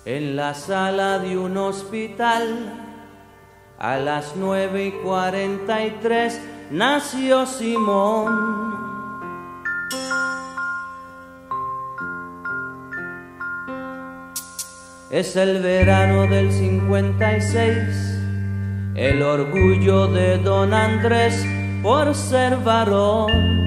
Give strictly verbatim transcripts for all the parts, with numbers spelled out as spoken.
En la sala de un hospital, a las nueve y cuarenta y tres, nació Simón. Es el verano del cincuenta y seis, el orgullo de don Andrés por ser varón.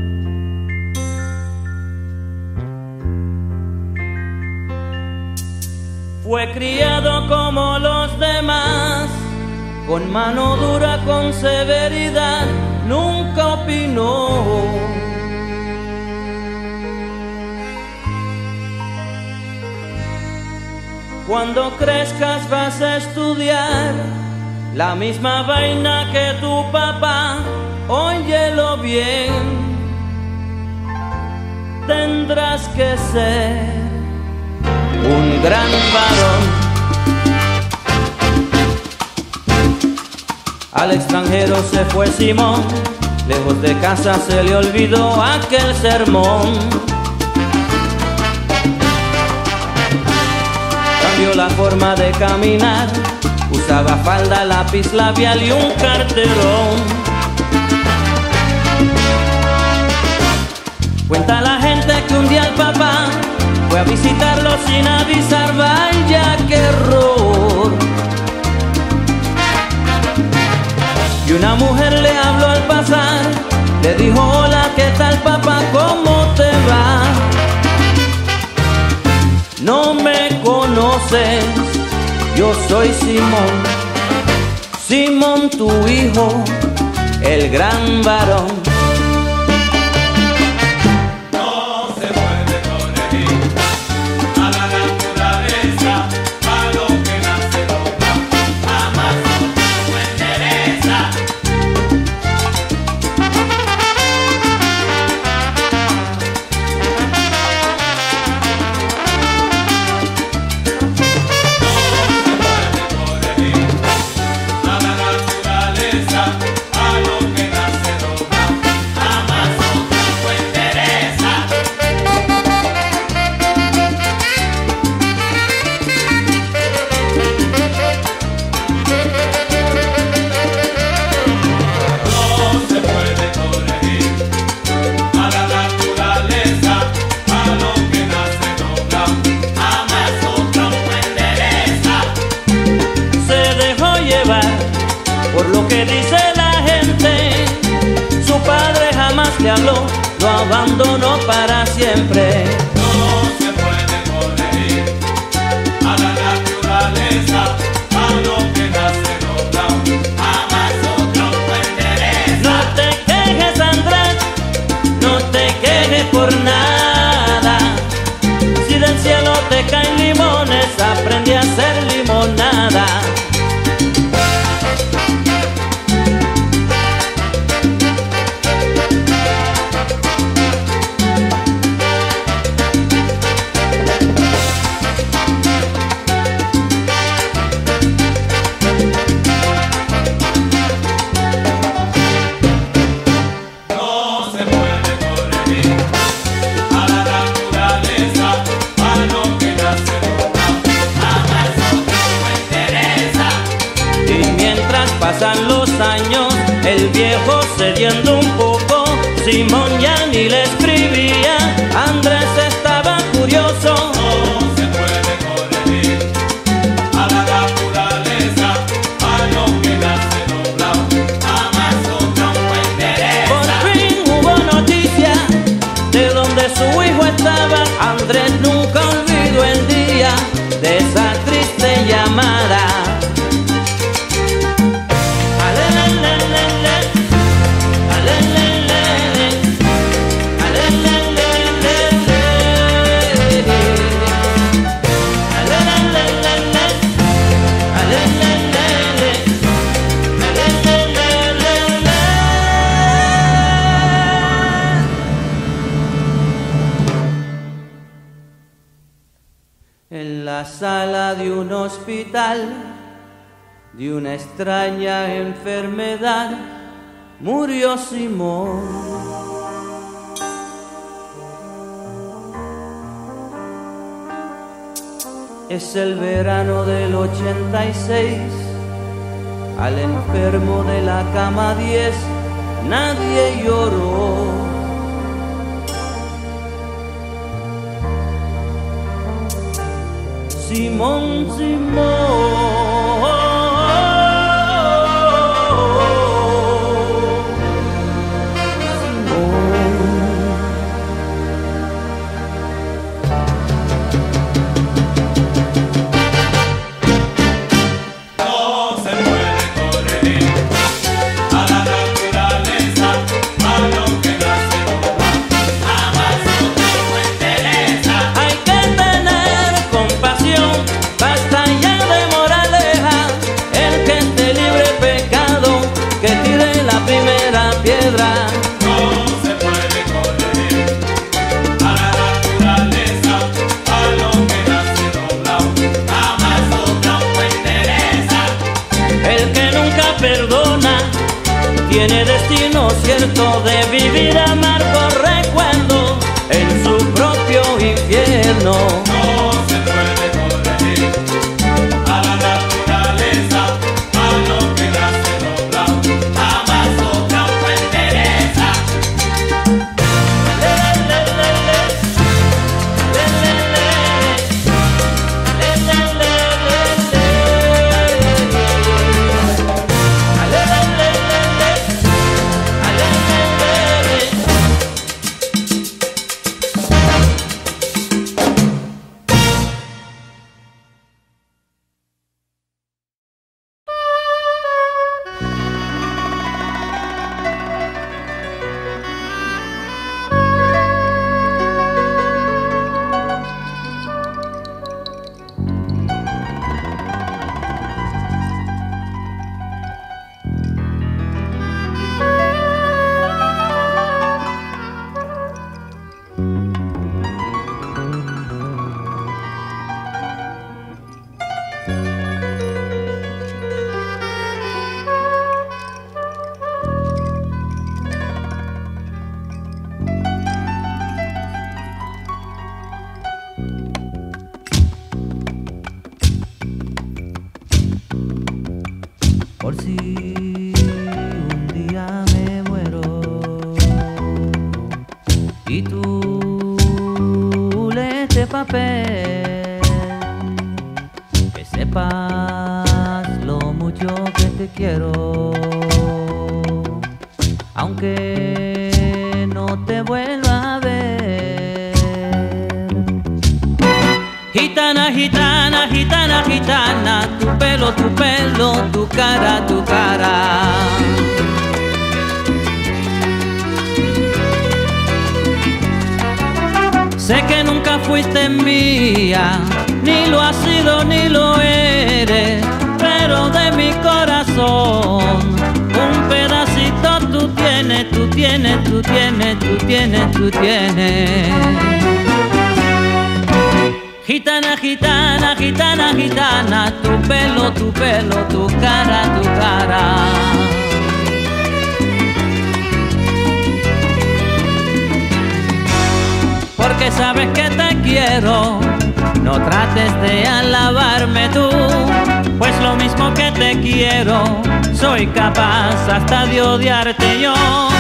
Fue criado como los demás, con mano dura, con severidad, nunca opinó. Cuando crezcas vas a estudiar la misma vaina que tu papá, óyelo bien, tendrás que ser un gran varón. Al extranjero se fue Simón, lejos de casa se le olvidó aquel sermón. Cambió la forma de caminar, usaba falda, lápiz labial y un carterón. Cuenta la gente que un día el papá fue a visitarlo sin avisar, vaya qué error. Y una mujer le habló al pasar, le dijo: hola, ¿qué tal papá? ¿Cómo te va? No me conoces, yo soy Simón, Simón tu hijo, el gran varón. Por lo que dice la gente, su padre jamás le habló, lo abandonó para siempre. No se puede corregir a la naturaleza, a lo que nace doblado, jamás otro lo endereza. No te quejes, Andrés, no te quejes por nada. Si del cielo te caen limones, aprende a hacer limonada. Pasan los años, el viejo cediendo un poco, Simón ya ni le escribía, Andrés estaba curioso. No se puede corregir a la naturaleza, a lo que nace doblado, jamás otro lo endereza. Por fin hubo noticia de donde su hijo estaba, Andrés nunca olvidó el día de esa triste llamada. En la sala de un hospital, de una extraña enfermedad, murió Simón. Es el verano del ochenta y seis, al enfermo de la cama diez nadie lloró. Simón, Simón, piedra. No se puede corregir a la naturaleza, a lo que nace doblado, jamás otro me interesa. El que nunca perdona tiene destino cierto de vivir amargo recuerdo en su propio infierno. No se puede corregir a la naturaleza, a lo que nace doblado, jamás otro me interesa. Por si un día me muero y tú lees este papel, que sepas lo mucho que te quiero, aunque no te vuelva a ver. Gitana, gitana, gitana, gitana, tu pelo, tu pelo, tu cara, tu cara. Sé que nunca fuiste mía, ni lo has sido ni lo eres, pero de mi corazón un pedacito tú tienes, tú tienes, tú tienes, tú tienes, tú tienes. Gitana, gitana, gitana, gitana, tu pelo, tu pelo, tu cara, tu cara. Porque sabes que te quiero, no trates de alabarme tú, pues lo mismo que te quiero, soy capaz hasta de odiarte yo.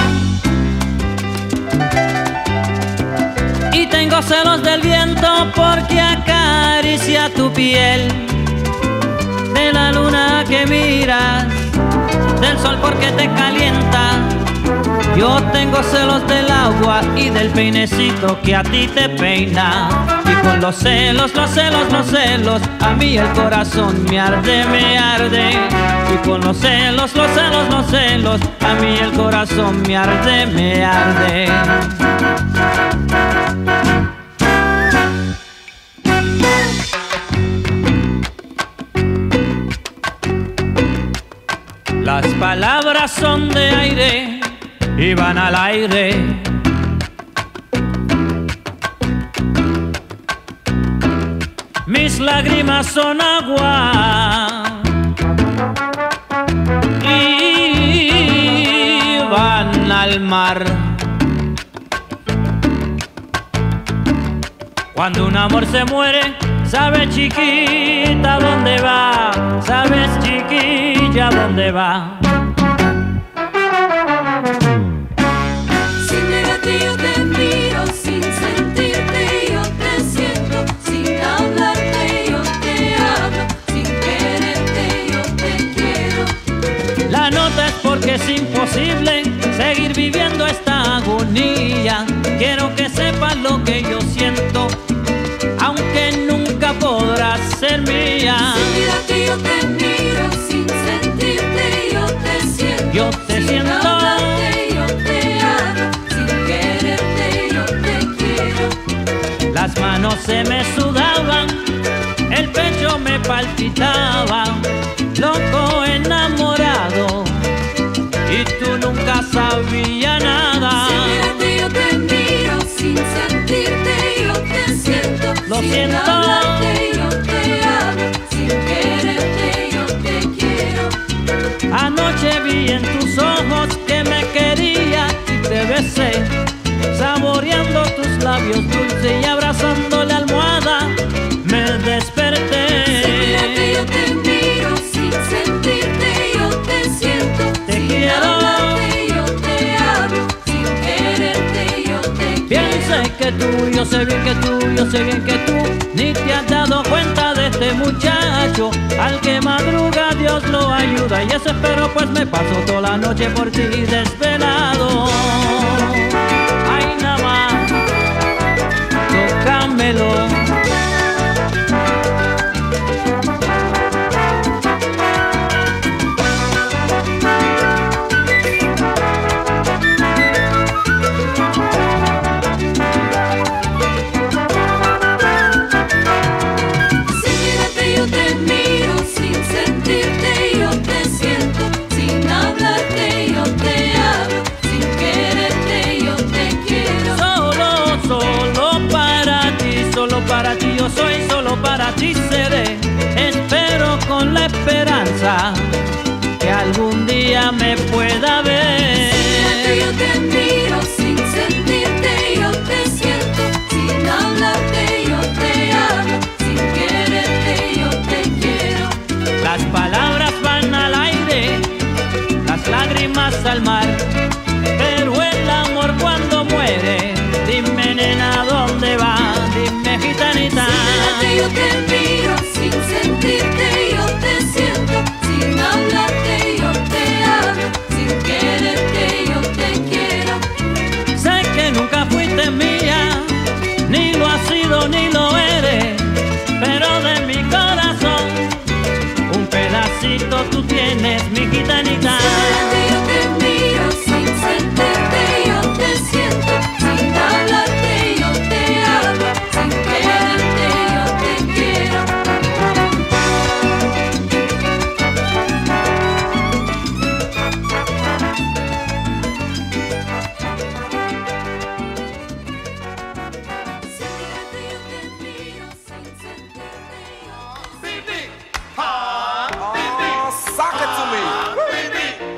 Y tengo celos del viento porque acaricia tu piel, de la luna que miras, del sol porque te calienta. Yo tengo celos del agua y del peinecito que a ti te peina. Y con los celos, los celos, los celos, a mí el corazón me arde, me arde. Y con los celos, los celos, los celos, a mí el corazón me arde, me arde. Las palabras son de aire y van al aire. Mis lágrimas son agua y van al mar. Cuando un amor se muere, sabes chiquita dónde va, sabes chiquilla dónde va. Sin mirarte yo te miro, sin sentirte yo te siento, sin hablarte yo te hablo, sin quererte yo te quiero. La nota es porque es imposible seguir viviendo esta agonía. Quiero que sepas lo que yo siento, aunque nunca podrás ser mía. Sin mirarte yo te miro, sin sentirte yo te siento, Yo te sin siento. hablarte yo te hablo, sin quererte yo te quiero. Las manos se me sudaban, el pecho me palpitaba, loco enamorado, y tú nunca sabías nada. Sin mirarte yo te miro, sin sentirte yo te siento, Lo sin siento. hablarte yo te hablo, sin quererte yo te quiero. Anoche vi en tus ojos que me querías y te besé, saboreando tus labios dulces y abrazando la almohada me desperté. Sin mirarte yo te miro, sin sentirte yo te siento, Te sin quiero. hablarte yo te hablo, sin quererte yo te Bien quiero. sé que tú, yo sé bien que tú, yo sé bien que tú ni te has dado cuenta de este muchacho. Al que madruga Dios lo ayuda, y eso espero, pues me paso toda la noche por ti desvelado. Ay, nada más, tócamelo. Sin mirarte yo te miro, sin sentirte yo te siento, sin hablarte yo te hablo, sin quererte yo te quiero. Solo, solo para ti, solo para ti yo soy, solo para ti seré. Espero con la esperanza que algún día me pueda Sin mirarte ver. yo te miro, sin sentirte yo te siento, sin hablarte yo te hablo, sin quererte yo te quiero. Las palabras van al aire, las lágrimas al mar, pero el amor cuando muere, dime nena dónde va, dime gitanita. Sin mirarte yo te miro, sin sentirte yo te siento, sin hablarte yo te hablo, sin quererte yo te quiero. Sé que nunca fuiste mía, ni lo has sido ni lo eres, pero de mi corazón un pedacito tú tienes, mi gitanita. Sin mirarte yo te miro, sin sentirte yo te siento, sin hablarte yo te hablo, sin quererte yo te quiero. Sin mirarte yo te miro, sin sentirte yo te siento. Oh, suck it to me.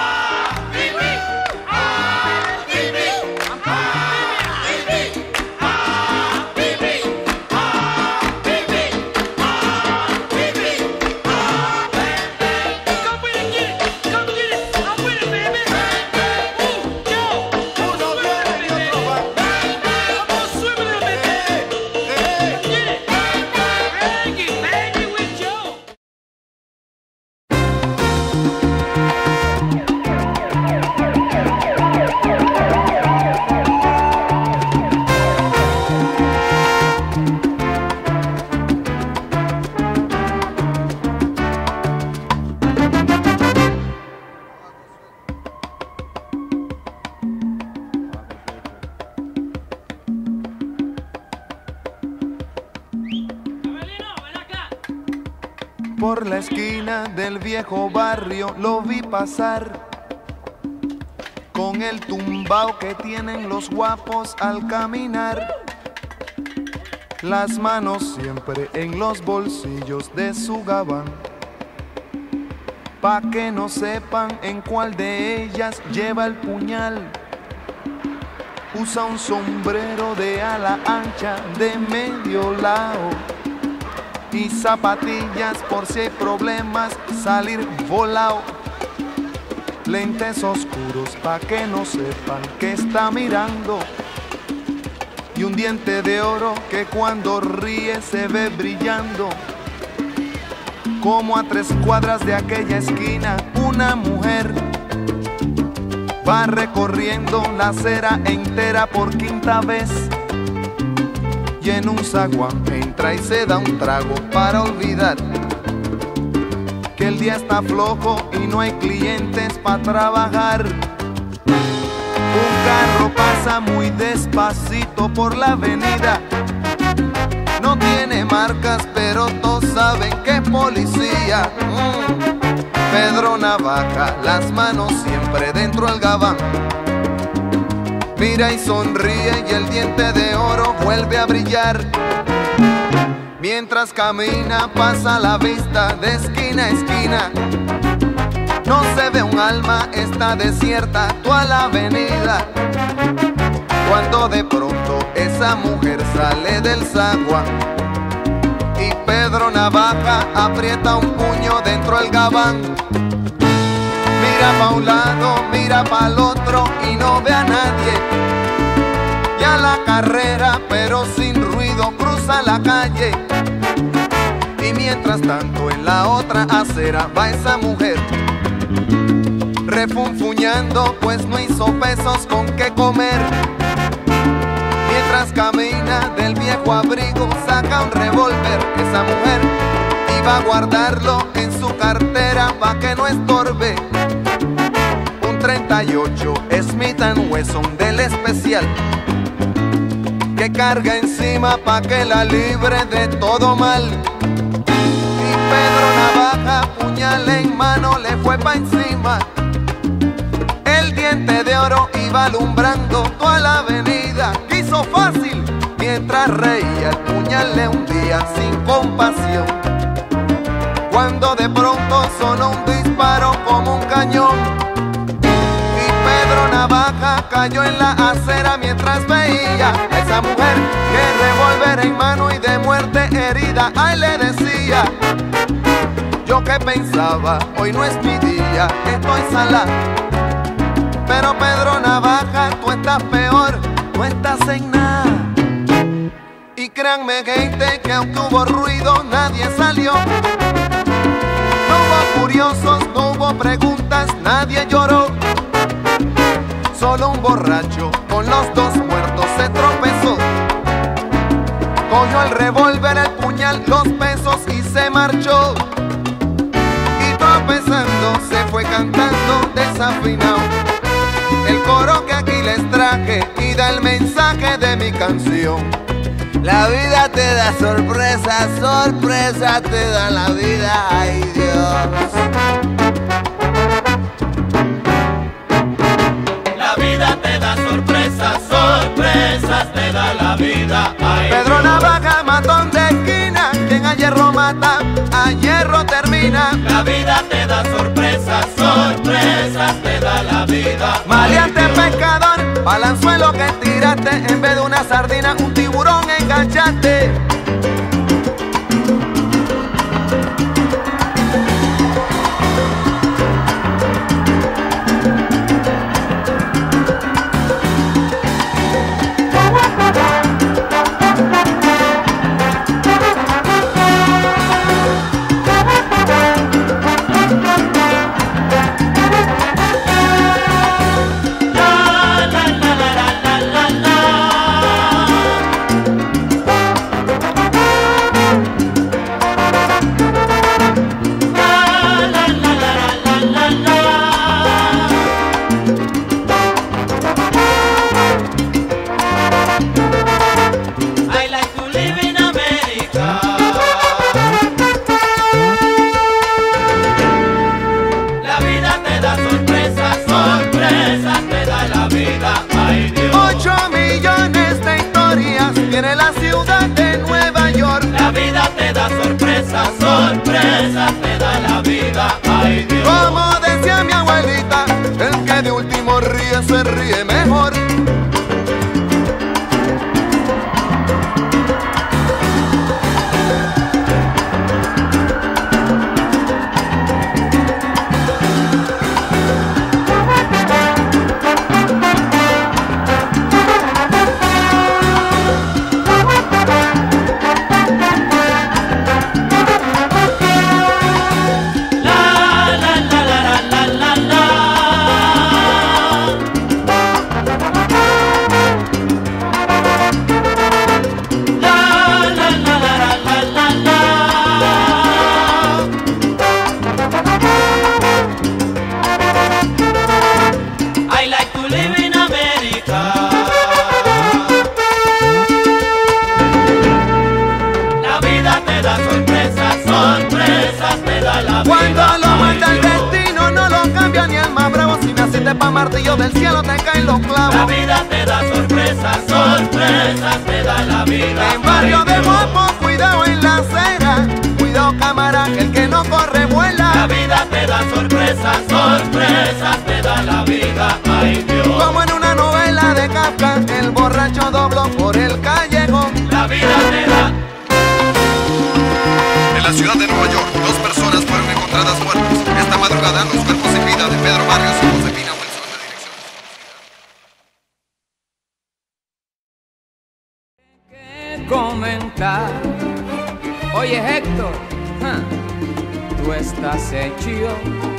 Por la esquina del viejo barrio lo vi pasar, con el tumbao que tienen los guapos al caminar, las manos siempre en los bolsillos de su gabán, pa' que no sepan en cuál de ellas lleva el puñal. Usa un sombrero de ala ancha de medio lado y zapatillas por si hay problemas, salir volado. Lentes oscuros pa' que no sepan que está mirando. Y un diente de oro que cuando ríe se ve brillando. Como a tres cuadras de aquella esquina, una mujer va recorriendo la acera entera por quinta vez. Y en un zaguán entra y se da un trago para olvidar que el día está flojo y no hay clientes para trabajar. Un carro pasa muy despacito por la avenida. No tiene marcas, pero todos saben que es policía. Mm. Pedro Navaja, las manos siempre dentro del gabán. Mira y sonríe y el diente de oro vuelve a brillar. Mientras camina pasa la vista de esquina a esquina. No se ve un alma, está desierta toda la avenida. Cuando de pronto esa mujer sale del zaguán y Pedro Navaja aprieta un puño dentro del gabán. Mira pa' un lado, mira pa' el otro y no ve a nadie. Ya la carrera, pero sin ruido, cruza la calle. Y mientras tanto en la otra acera va esa mujer refunfuñando, pues no hizo pesos con qué comer. Mientras camina del viejo abrigo saca un revólver esa mujer y va a guardarlo en su cartera pa' que no estorbe. Un treinta y ocho Smith and Wesson del especial que carga encima pa' que la libre de todo mal. Y Pedro Navaja, puñal en mano, le fue pa' encima. El diente de oro iba alumbrando toda la avenida. Quiso fácil mientras reía, el puñal le hundía sin compasión. Cuando de pronto sonó un disparo como un cañón y Pedro Navaja cayó en la acera mientras veía a esa mujer que revólver en mano y de muerte herida. Ay, le decía, yo que pensaba, hoy no es mi día, estoy salada. Pero Pedro Navaja, tú estás peor, tú estás en nada. Y créanme gente que aunque hubo ruido nadie salió. No hubo curiosos, no hubo preguntas, nadie lloró. Solo un borracho con los dos muertos se tropezó. Cogió el revólver, el puñal, los pesos y se marchó. Y tropezando se fue cantando desafinado el coro que aquí les traje y da el mensaje de mi canción. La vida te da sorpresa, sorpresa te da la vida, ay Dios. La vida te da sorpresas, sorpresas te da la vida, ay Pedro Dios. Navaja, matón de esquina, quien a hierro mata, a hierro termina. La vida te da sorpresas, sorpresas te da la vida. Maleante pescador, balanzuelo que tiraste, en vez de una sardina, un tiburón enganchaste. martillo del cielo te caen los clavos. La vida te da sorpresas, sorpresas te da la vida. En barrio de Guapo, cuidado en la acera, cuidado cámara, que el que no corre vuela. La vida te da sorpresas, sorpresas te da la vida, ay Dios. Como en una novela de Kafka, el borracho dobló por el callejón. La vida te da. En la ciudad de Nueva York, dos personas fueron encontradas muertas. Esta madrugada, los cuerpos sin vida de Pedro Barrios y Josefina Wilson de dirección. ¿Qué comentar? Oye Héctor, ja, tú estás hecho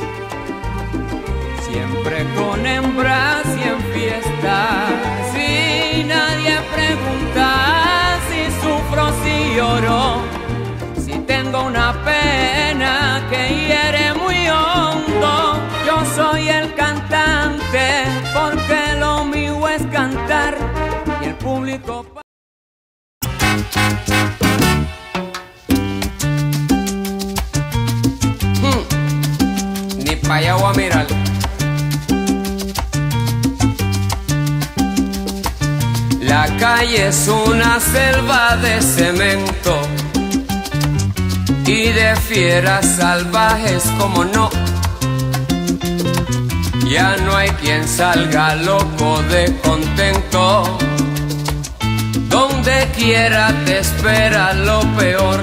siempre con hembras y en fiestas, y nadie pregunta si sufro, si lloro, si tengo una pena que hiere muy hondo. Yo soy el cantante porque lo mío es cantar y el público. Hmm. Ni pa' allá voy a mirar. La calle es una selva de cemento y de fieras salvajes, como no. Ya no hay quien salga loco de contento. Donde quiera te espera lo peor.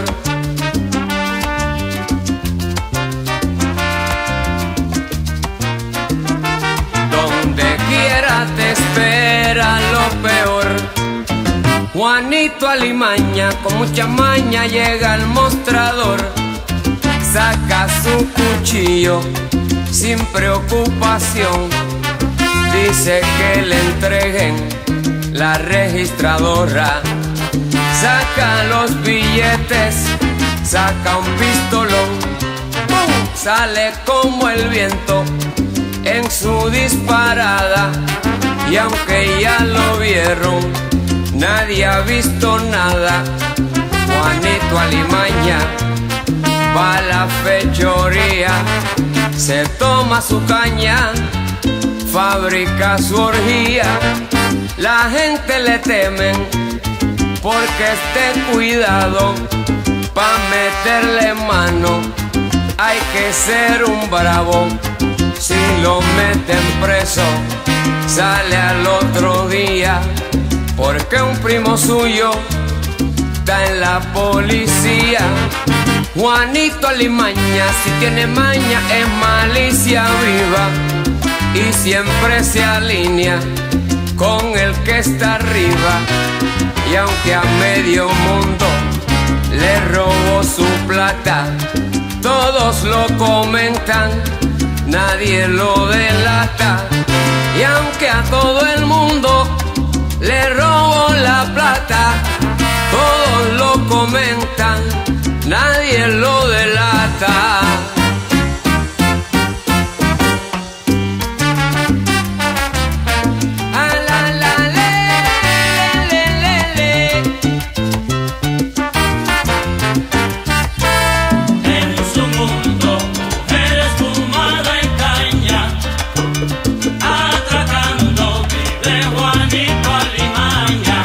Donde quiera te espera lo peor. Juanito Alimaña con mucha maña llega al mostrador, saca su cuchillo sin preocupación, dice que le entreguen la registradora, saca los billetes, saca un pistolón, ¡pum! Sale como el viento en su disparada, y aunque ya lo vieron, nadie ha visto nada. Juanito Alimaña va a la fechoría, se toma su caña, fabrica su orgía. La gente le temen porque esté cuidado, pa' meterle mano hay que ser un bravo. Si lo meten preso, sale al otro día, porque un primo suyo está en la policía. Juanito Alimaña, si tiene maña, es malicia viva, y siempre se alinea con el que está arriba. Y aunque a medio mundo le robó su plata, todos lo comentan, nadie lo delata. Y aunque a todo el mundo le robó la plata, todos lo comentan, nadie lo delata. Ah, la, la, le, le, le, le. En su mundo, mujer esfumada en caña, atracando vive Juanito Alimaña.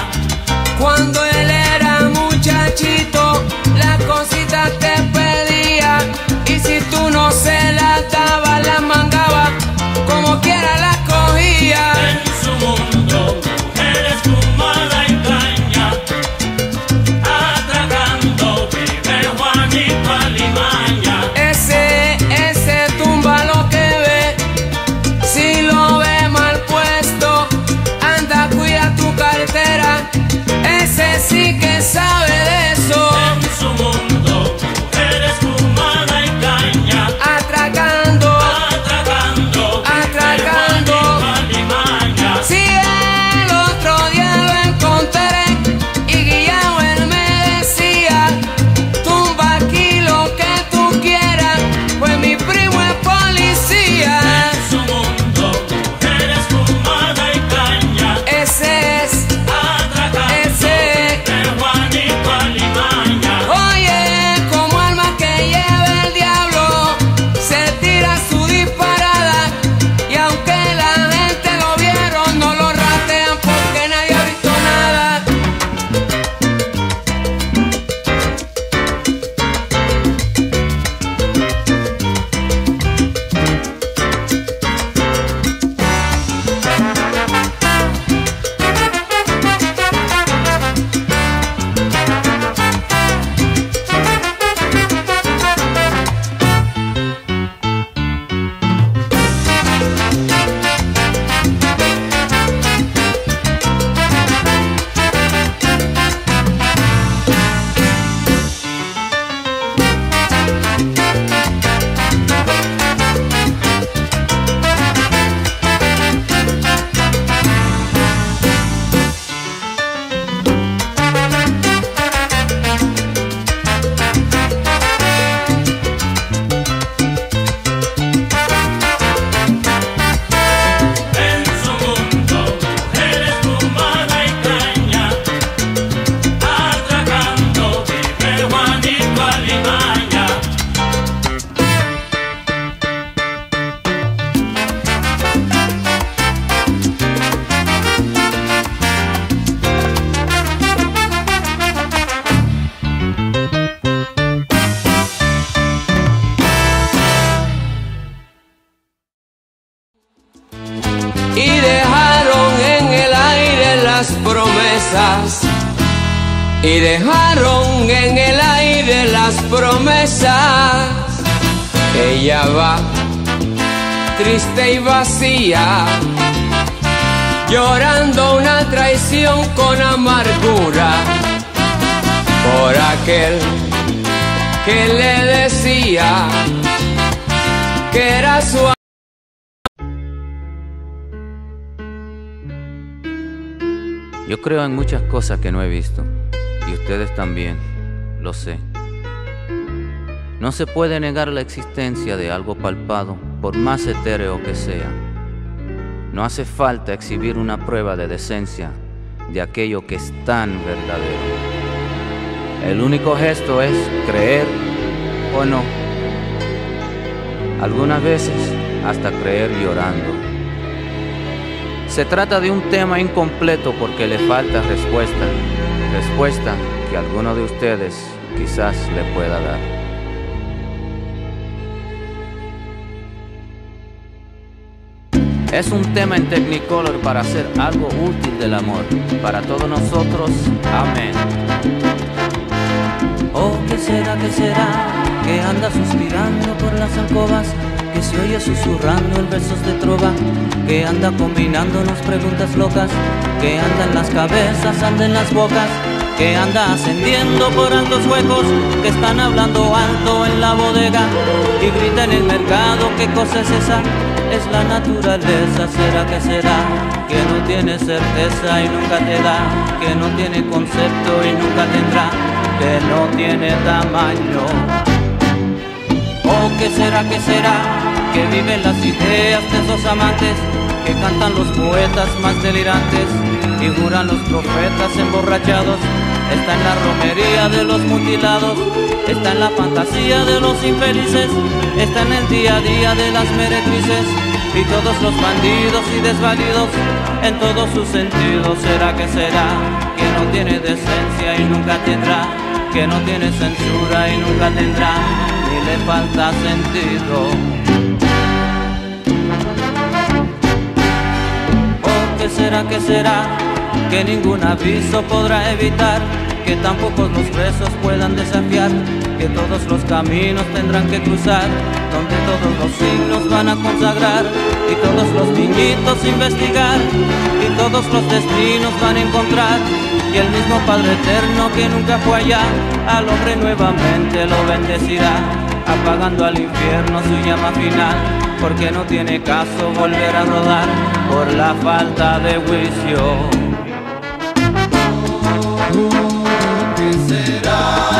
promesas y dejaron en el aire las promesas. Ella va triste y vacía, llorando una traición con amargura por aquel que le decía que era su amor. Yo creo en muchas cosas que no he visto, y ustedes también, lo sé. No se puede negar la existencia de algo palpado, por más etéreo que sea. No hace falta exhibir una prueba de decencia de aquello que es tan verdadero. El único gesto es creer o no. Algunas veces hasta creer llorando. Se trata de un tema incompleto porque le falta respuesta, respuesta que alguno de ustedes quizás le pueda dar. Es un tema en Technicolor para hacer algo útil del amor, para todos nosotros, amén. Oh, ¿qué será, qué será? Que anda suspirando por las alcobas, que se oye susurrando en versos de trova, que anda combinándonos preguntas locas, que anda en las cabezas, anda en las bocas, que anda ascendiendo por altos huecos, que están hablando alto en la bodega y grita en el mercado. ¿Qué cosa es esa? Es la naturaleza. ¿Será que será? Que no tiene certeza y nunca te da, que no tiene concepto y nunca tendrá, que no tiene tamaño. Oh, ¿qué será, qué será? Que viven las ideas de esos amantes, que cantan los poetas más delirantes y juran los profetas emborrachados. Está en la romería de los mutilados, está en la fantasía de los infelices, está en el día a día de las meretrices y todos los bandidos y desvalidos en todos sus sentidos. ¿Será que será? Que no tiene decencia y nunca tendrá, que no tiene censura y nunca tendrá, ni le falta sentido. Oh, ¿qué será, qué será? Que ningún aviso podrá evitar, que tampoco los presos puedan desafiar, que todos los caminos tendrán que cruzar, donde todos los siglos van a consagrar, y todos los niñitos investigar, y todos los destinos van a encontrar, y el mismo Padre Eterno que nunca fue allá, al hombre nuevamente lo bendecirá, apagando al infierno su llama final, porque no tiene caso volver a rodar por la falta de juicio. ¿Qué será?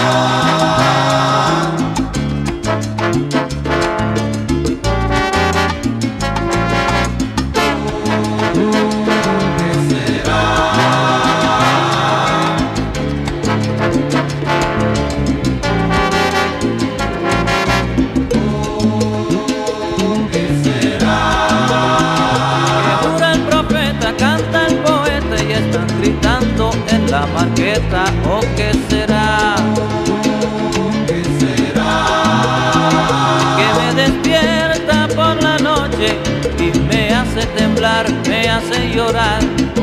En la marqueta, ¿o qué será? ¿Qué será? Que me despierta por la noche y me hace temblar, me hace llorar.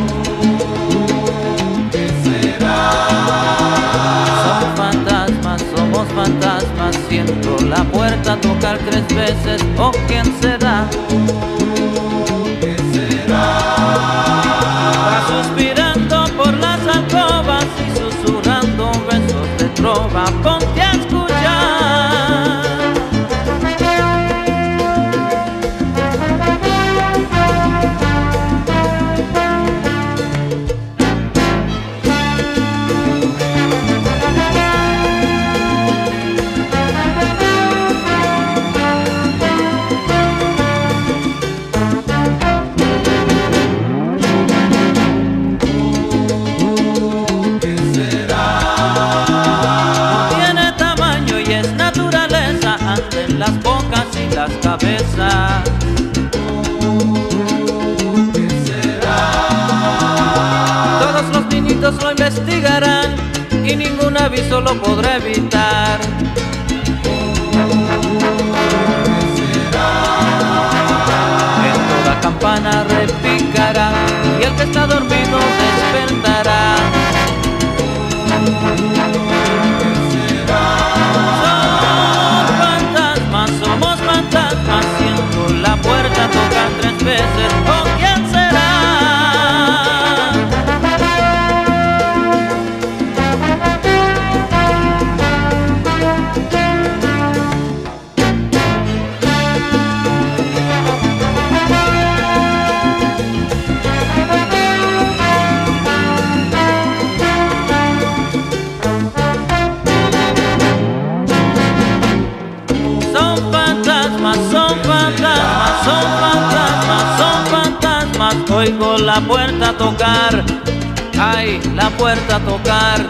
¿Qué será? Somos fantasmas, somos fantasmas, siento la puerta tocar tres veces, ¿o quién será? ¿Qué será? Va suspirando por las alcobas y susurrando besos de trova, ponte a escuchar. Las bocas y las cabezas. ¿Qué será? Todos los niñitos lo investigarán y ningún aviso lo podrá evitar. ¿Qué será? En toda campana repicará y el que está dormido despertará. oigo la puerta tocar, ay, la puerta tocar.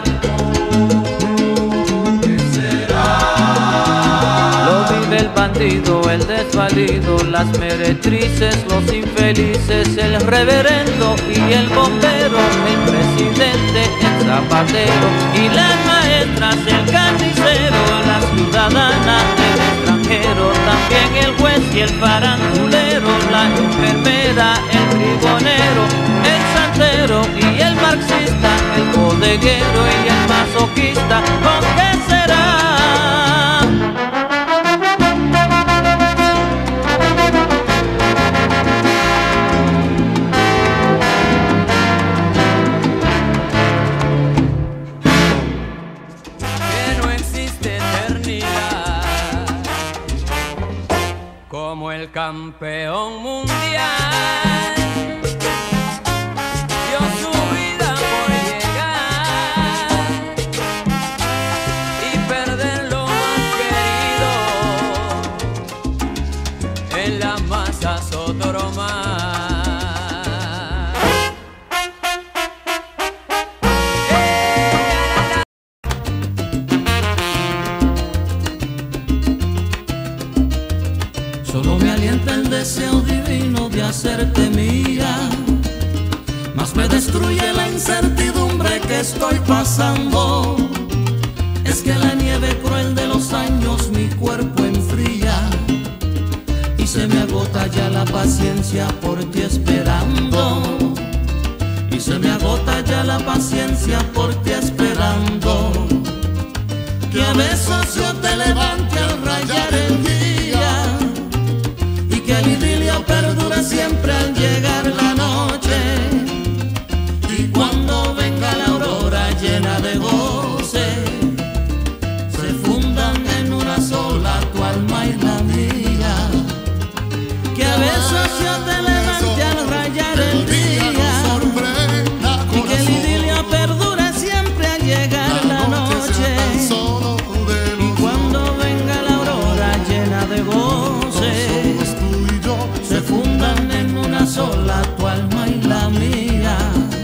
¿Qué será? Lo vive el bandido, el desvalido, las meretrices, los infelices, el reverendo y el bombero, el presidente, el zapatero y las maestras, el carnicero, la ciudadana, el extranjero, también el juez y el farandulero, la enfermera, el bribonero, el santero y el marxista, el bodeguero y el masoquista. ¿Con qué será? Como el campeón mundial dio su vida por llegar y perder lo más querido en la masa otro más. Solo me alienta el deseo divino de hacerte mía, mas me destruye la incertidumbre que estoy pasando. Es que la nieve cruel de los años mi cuerpo enfría y se me agota ya la paciencia por ti esperando. Y se me agota ya la paciencia por ti esperando. Que a besos yo te levante al rayar el día, que el idilio perdure siempre al llegar la noche. Y cuando venga la aurora llena de goce, se fundan en una sola tu alma y la mía. Que a besos yo te levante al rayar el día, y que el idilio perdure siempre al llegar la noche. Y cuando venga la aurora llena de goce, se fundan en una sola tu alma y la mía.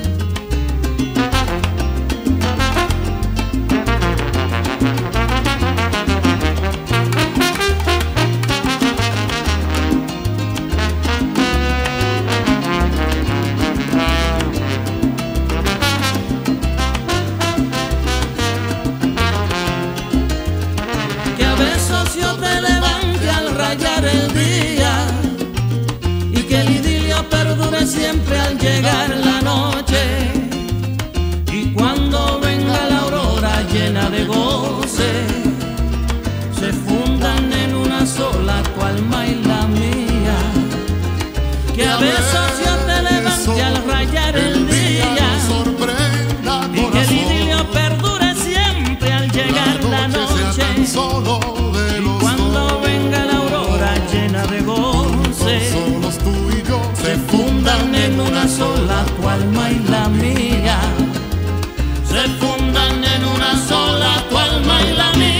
Que a besos yo te levante al rayar el día, que el idilio perdure siempre al llegar la noche. Y cuando venga la aurora llena de goce, se fundan en una sola tu alma y la mía. Que a besos yo te levante al rayar el día, y que el idilio perdure siempre al llegar la noche. Y cuando venga la aurora llena de goce, se fundan en una sola tu alma y la mía. Se fundan en una sola tu alma y la mía.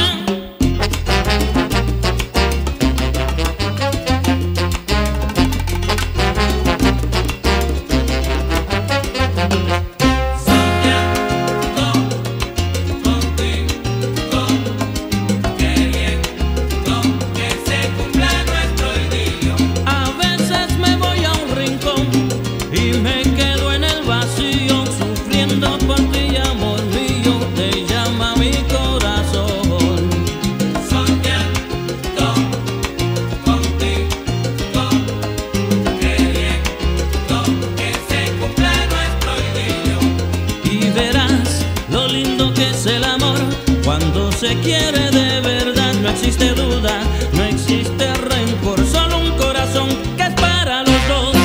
Se quiere de verdad, no existe duda, no existe rencor, solo un corazón que es para los dos.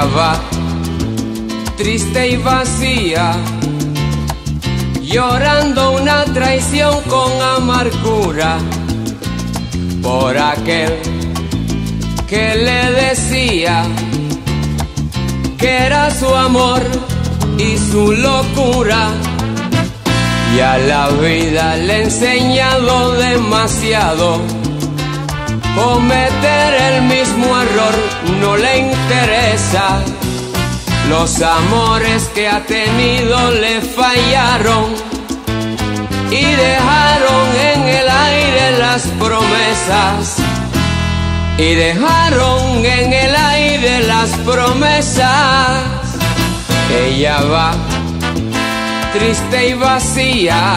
Ella va triste y vacía, llorando una traición con amargura por aquel que le decía que era su amor y su locura. Y a la vida le he enseñado demasiado, cometer el mismo error no le interesa. Los amores que ha tenido le fallaron y dejaron en el aire las promesas. Y dejaron en el aire las promesas. Ella va triste y vacía,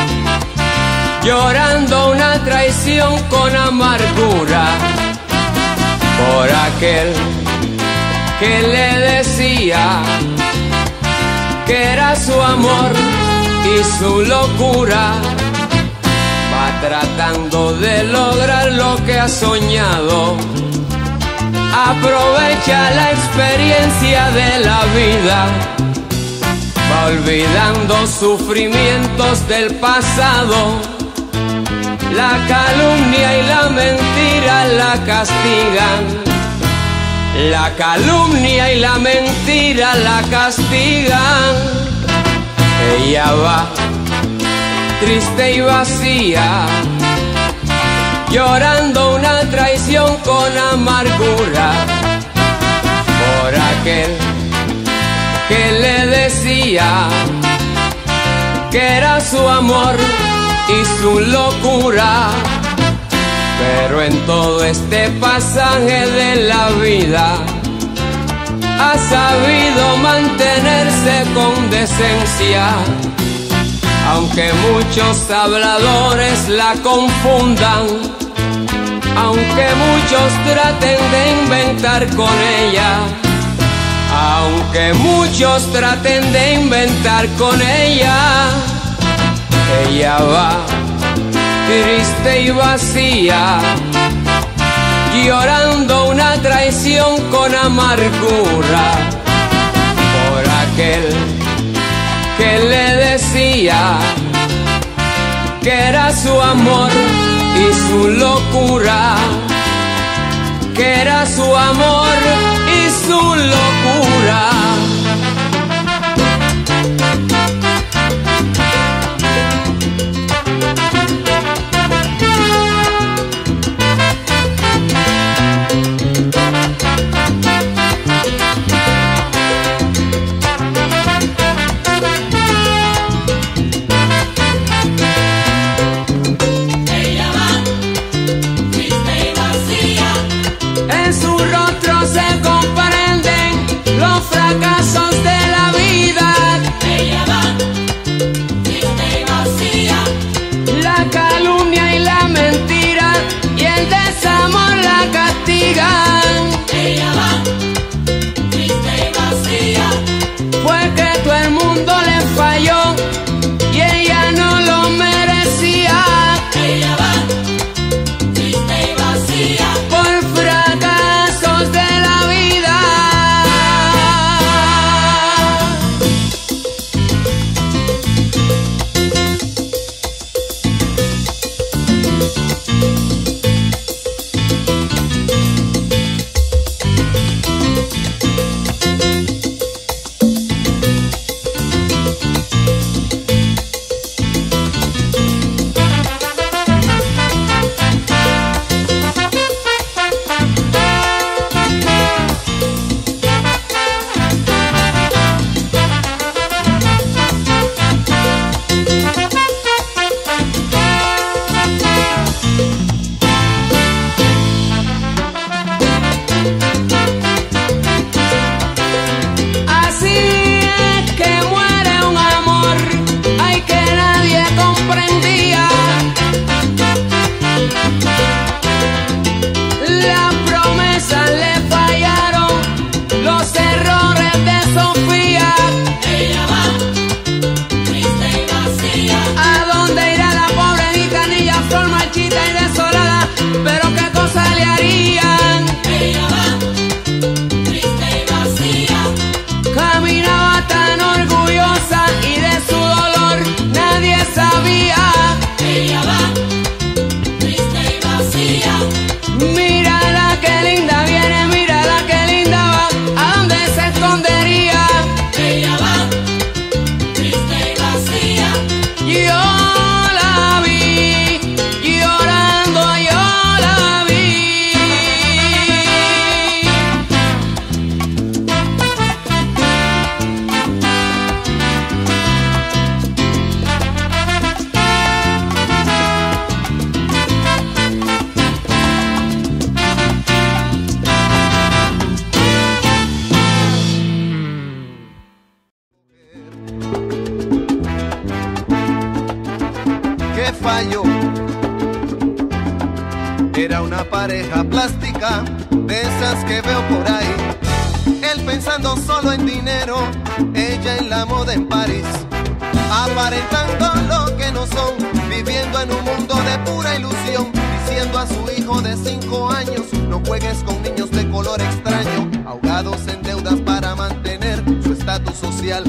llorando una traición con amargura por aquel que le decía que era su amor y su locura. Va tratando de lograr lo que ha soñado, aprovecha la experiencia de la vida, va olvidando sufrimientos del pasado. La calumnia y la mentira la castigan, la calumnia y la mentira la castigan. Ella va triste y vacía, llorando una traición con amargura por aquel que le decía que era su amor y su locura. Pero en todo este pasaje de la vida ha sabido mantenerse con decencia, aunque muchos habladores la confundan, aunque muchos traten de inventar con ella, aunque muchos traten de inventar con ella. Ella va triste y vacía, llorando una traición con amargura por aquel que le decía que era su amor y su locura, que era su amor y su locura. Fracasos de la vida. Ella va triste y vacía, La calumnia y la mentira y el desamor la castigan. ella va triste y vacía, Fue que todo el mundo le falló y ella no lo merecía. ella va triste y vacía, Por fracasos de la vida. ella va triste y vacía. Era una pareja plástica, de esas que veo por ahí. Él pensando solo en dinero, ella en la moda en París. Aparentando lo que no son, viviendo en un mundo de pura ilusión. Diciendo a su hijo de cinco años, no juegues con niños de color extraño. Ahogados en deudas para mantener su estatus social.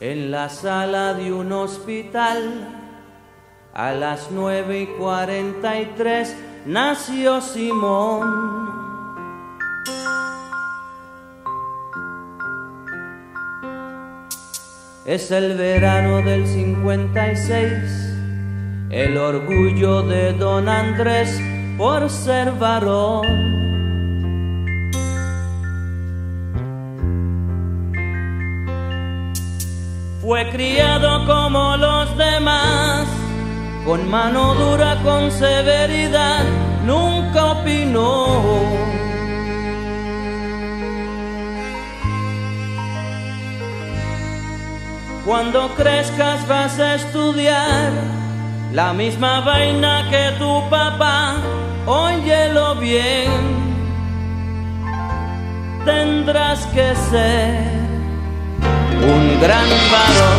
En la sala de un hospital, a las nueve y cuarenta y tres, nació Simón. Es el verano del cincuenta y seis, el orgullo de don Andrés por ser varón. Fue criado como los demás, con mano dura, con severidad, nunca opinó. Cuando crezcas vas a estudiar la misma vaina que tu papá, óyelo bien, tendrás que ser un gran varón.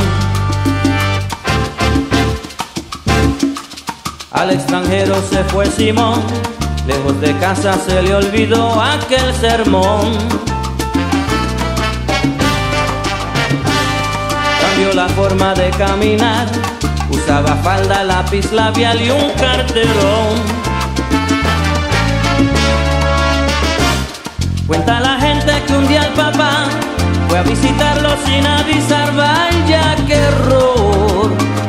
Al extranjero se fue Simón, lejos de casa se le olvidó aquel sermón. Cambió la forma de caminar, usaba falda, lápiz labial y un carterón. Cuenta la gente que un día el papá fue a visitarlo sin avisar, vaya qué error.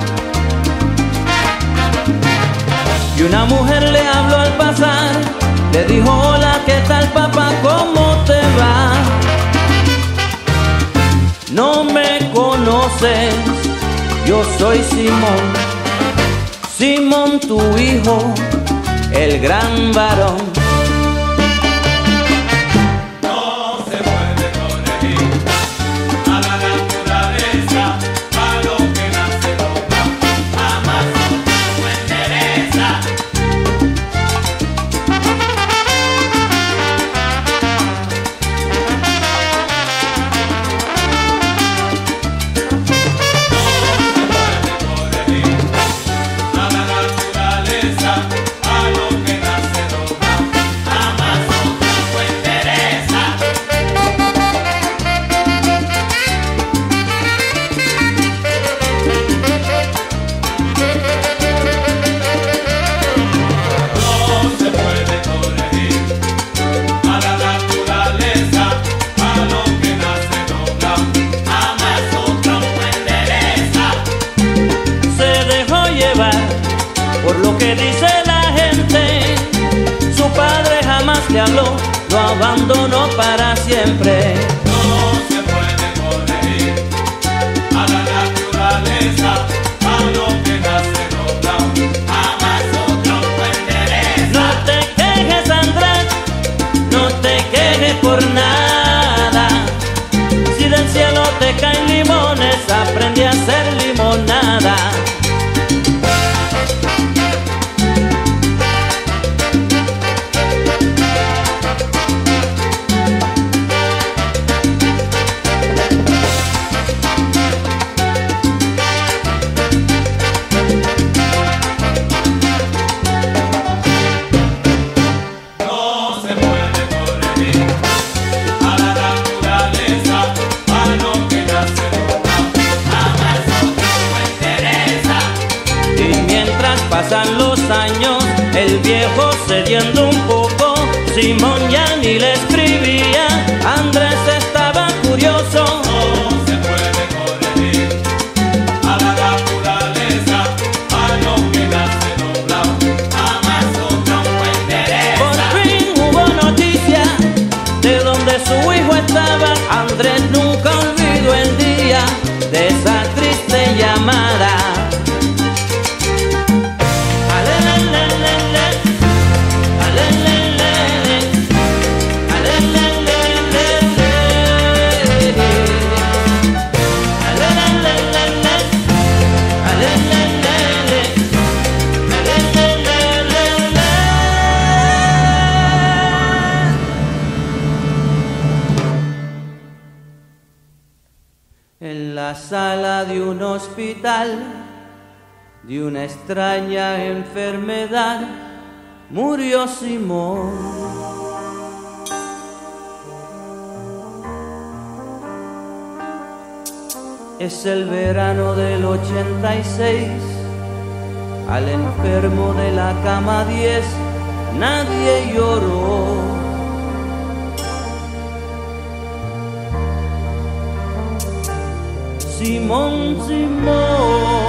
Y una mujer le habló al pasar, le dijo: hola, ¿qué tal papá? ¿Cómo te va? No me conoces, yo soy Simón, Simón tu hijo, el gran varón. No se puede corregir a la naturaleza, a lo que nace loca, jamás no endereza. Por lo que dice la gente, su padre jamás le habló, lo abandonó para siempre. No se puede corregir a la naturaleza, a lo que nace doblado, jamás otro endereza. No te quejes, Andrés, no te quejes por nada. Si del cielo te caen limones, aprende a hacer limonada. Pasan los años, el viejo cediendo un poco, Simón ya ni le escribía, Andrés estaba curioso. No se puede corregir a la naturaleza, a lo que nace doblado, jamás otro endereza. Por fin hubo noticia de donde su hijo estaba, Andrés nunca olvidó el día de esa triste llamada. En la sala de un hospital, de una extraña enfermedad, murió Simón. Es el verano del ochenta y seis, al enfermo de la cama diez nadie lloró. Simón, Simón,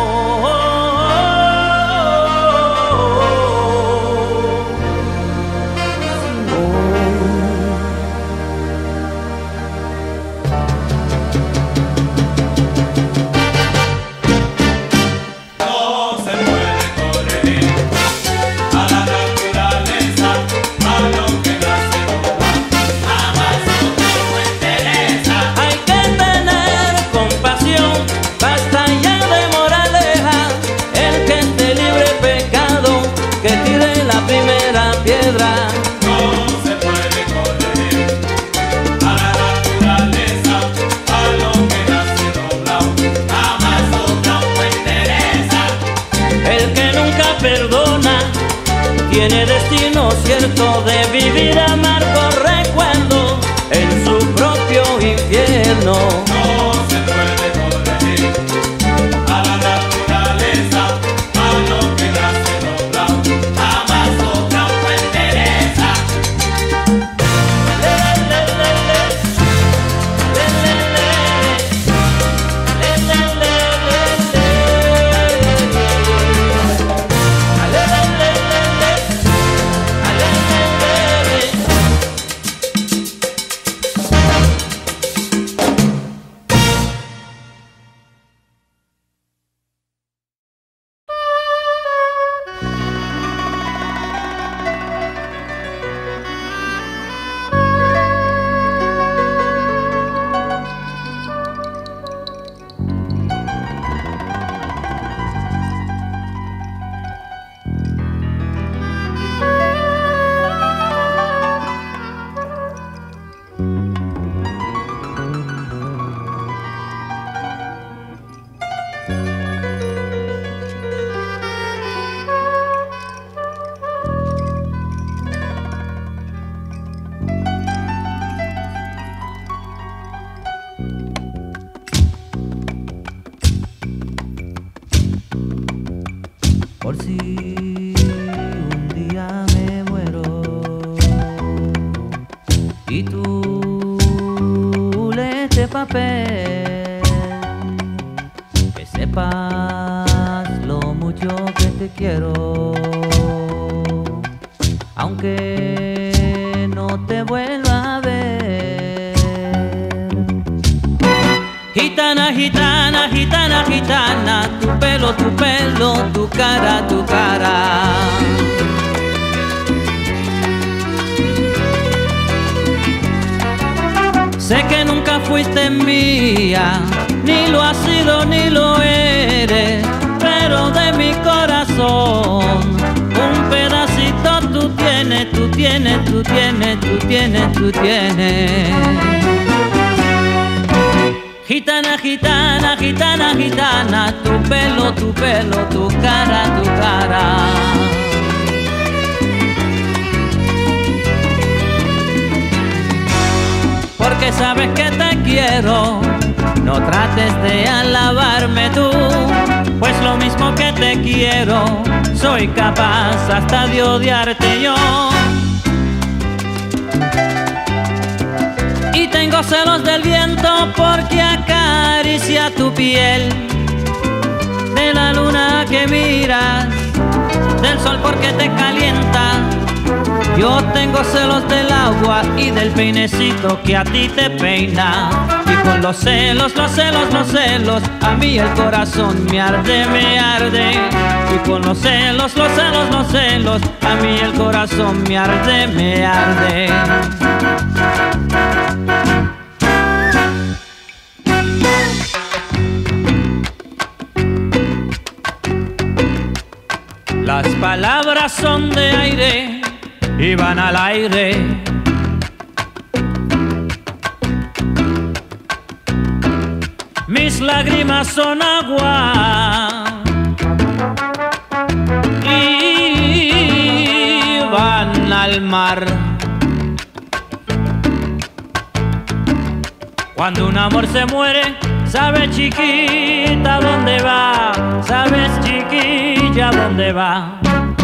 piedra. No se puede corregir a la naturaleza, a lo que nace doblado, jamás otro me interesa. El que nunca perdona tiene destino cierto de vivir amargo recuerdo en su propio infierno. No se puede corregir a la naturaleza, a lo que nace doblado, jamás otro me interesa. Por si un día me muero y tú lees este papel, que sepas lo mucho que te quiero, aunque no te vuelva a ver. Gitana, gitana, gitana, gitana, tu pelo, tu pelo, tu cara, tu cara. Sé que nunca fuiste mía, ni lo has sido ni lo eres, pero de mi corazón un pedacito tú tienes, tú tienes, tú tienes, tú tienes, tú tienes. Gitana, gitana, gitana, gitana, tu pelo, tu pelo, tu cara, tu cara. Porque sabes que te quiero, no trates de alabarme tú, pues lo mismo que te quiero, soy capaz hasta de odiarte yo. Y tengo celos del viento porque acaricia tu piel, de la luna que miras, del sol porque te calienta. Yo tengo celos del agua y del peinecito que a ti te peina. Y con los celos, los celos, los celos, a mí el corazón me arde, me arde. Y con los celos, los celos, los celos, a mí el corazón me arde, me arde. Las palabras son de aire y van al aire. Mis lágrimas son agua y van al mar. Cuando un amor se muere, Sabes chiquita dónde va, sabes chiquilla dónde va.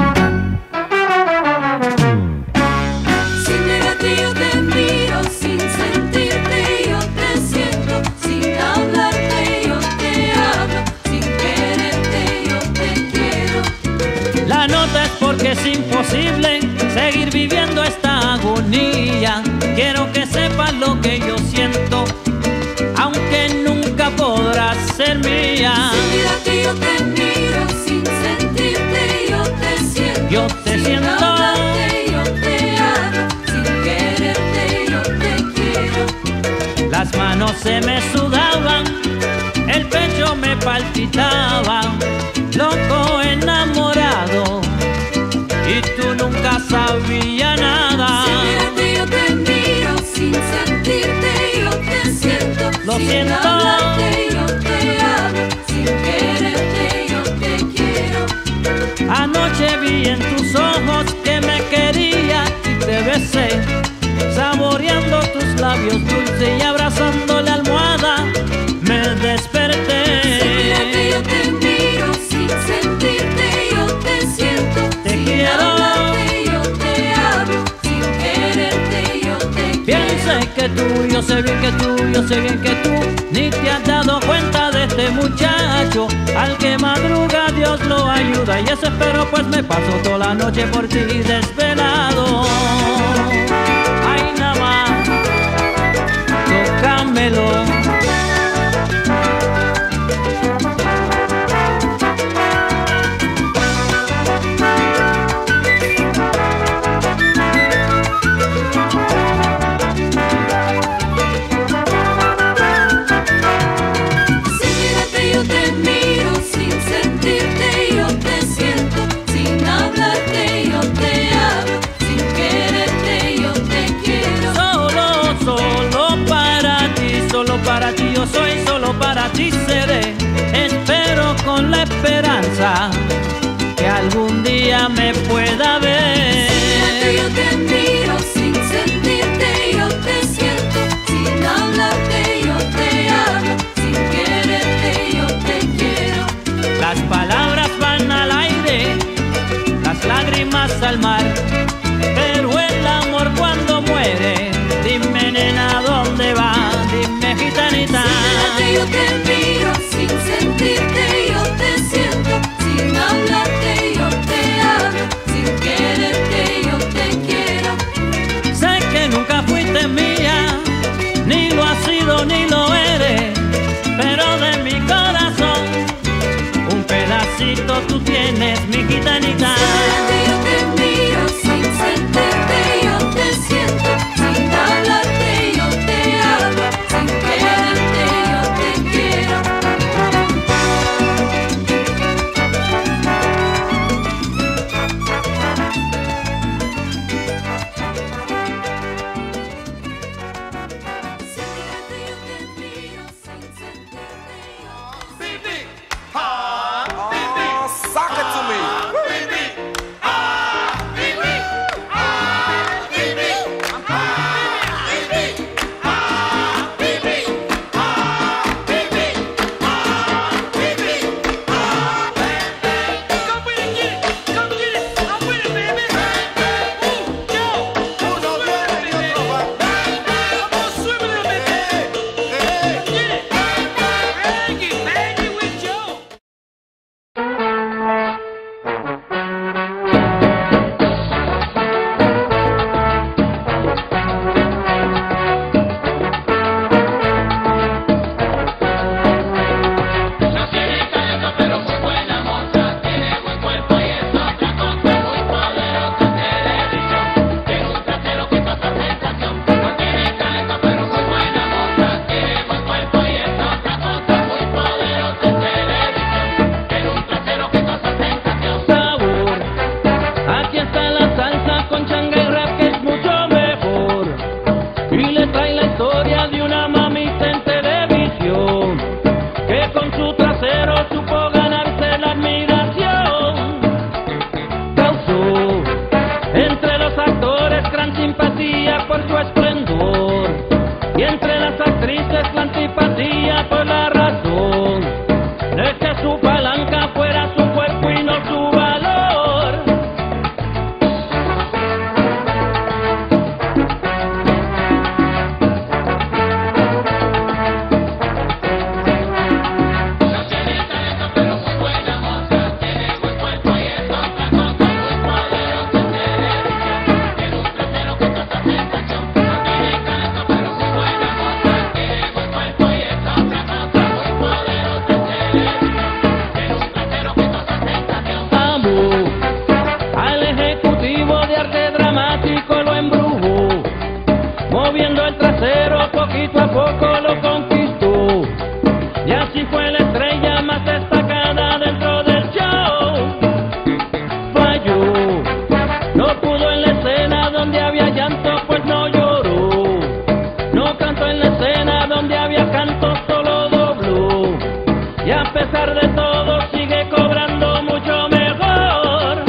Sin mirarte yo te miro, sin sentirte yo te siento, sin hablarte yo te hablo, sin quererte yo te quiero. La nota es porque es imposible seguir viviendo esta agonía. Quiero que sepas lo que yo siento, aunque nunca podrás ser mía. Sin mirarte yo te miro, sin sentirte yo te siento, Yo te sin siento. hablarte yo te hablo, sin quererte yo te quiero. Las manos se me sudaban, el pecho me palpitaba, loco enamorado, y tú nunca sabías nada. Sin mirarte yo te miro, sin sentirte yo te siento, Lo sin siento. hablarte yo te hablo, sin quererte yo te quiero. Anoche vi en tus ojos que me querías y te besé, saboreando tus labios dulces y abrazando la almohada me desperté. Sin mirarte yo te miro, sin sentirte yo te siento, Te sin quiero. hablarte yo te hablo, sin quererte yo te Piensa quiero. que tú, yo sé bien que tú, yo sé bien que tú ni te has dado cuenta de este muchacho. Al que madruga Dios lo ayuda, y eso espero, pues me paso toda la noche por ti desvelado. Ay, nada más, tócamelo. Sin mirarte yo te miro, sin sentirte yo te siento, sin hablarte yo te hablo, sin quererte yo te quiero. Solo, solo para ti, solo para ti yo soy, solo para ti seré. Espero con la esperanza que algún día me pueda ver. Yo te miro, sin sentirte yo te siento, sin hablarte yo te hablo, sin quererte yo te quiero. Las palabras van al aire, las lágrimas al mar, pero el amor cuando muere, dime nena dónde va, dime gitanita. Sin yo te miro, sin sentirte yo te siento, sin hablarte yo te hablo, sin quererte yo te quiero. Sé que nunca fuiste mía, ni lo has sido ni lo eres, pero de mi corazón un pedacito tú tienes, mi gitanita. Yo te miro, sin sentirte yo te siento, sin hablarte yo te hablo, sin quererte yo te quiero. Sin mirarte yo te miro, sin sentirte yo te siento. Oh, suck it to me. por su esplendor, y entre las actrices la antipatía por la razón poquito a poco lo conquistó. Y así fue la estrella más destacada dentro del show. Falló, no pudo en la escena donde había llanto, pues no lloró. No cantó en la escena donde había canto, solo dobló. Y a pesar de todo sigue cobrando mucho mejor.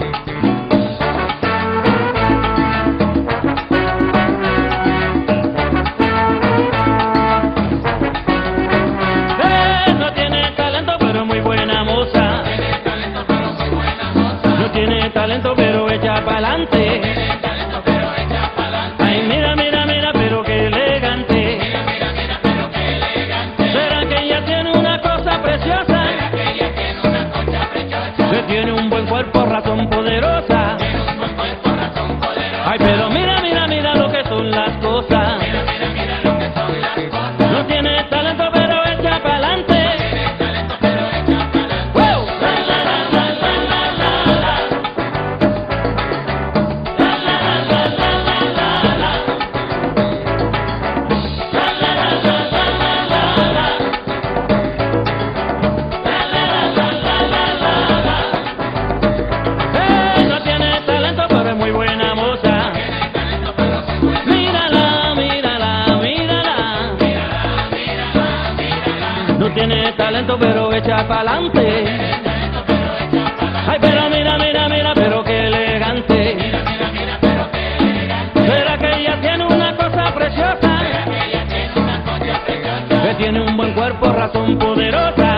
Eh, no tiene talento pero muy buena moza. No tiene talento pero echa pa'lante. Ay, mira, mira, mira, pero qué elegante. ¿Será que ella tiene una cosa preciosa? Que tiene un buen cuerpo, razón poderosa. Ay, pero mira, mira, mira lo que son las cosas. No tiene talento pero echa pa'lante. ¡Wow! La, la, la, la, la, la, la, la. La, la, la, la, la, la, la, la. La, la, la, la, la, la, la, la. La, la, la, la, la, la, la. Eh, no tiene talento pero es muy buena moza. Mírala, mírala, mírala. No tiene talento pero echa pa'lante. Ay, pero mira, mira, mira, pero qué elegante. ¿Será que ella tiene una cosa preciosa? Que tiene un buen cuerpo, razón poderosa.